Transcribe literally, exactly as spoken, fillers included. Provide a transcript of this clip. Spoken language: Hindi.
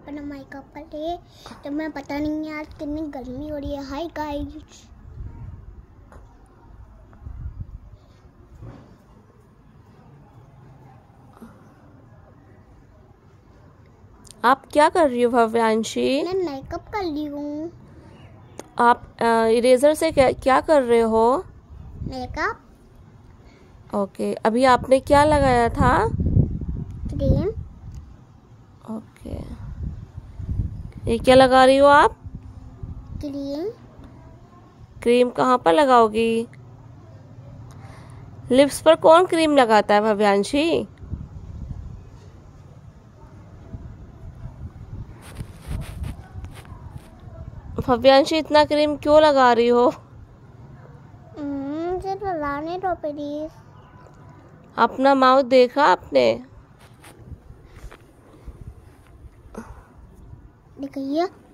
अपना मेकअप कर ले। तो मैं पता नहीं यार कितनी गर्मी हो रही है। हाय गाइस, आप क्या कर रही हो भव्यांशी? मैं मेकअप कर ली हूँ। आप इरेजर से क्या क्या कर रहे हो? मेकअप। ओके, अभी आपने क्या लगाया था? क्रीम। ओके, ये क्या लगा रही हो आप? क्रीम। क्रीम कहाँ पर लगाओगी? लिप्स पर कौन क्रीम लगाता है भव्यांशी? भव्यांशी इतना क्रीम क्यों लगा रही हो? मुझे तो लगाने दो प्लीज। अपना माउथ देखा आपने? देखिए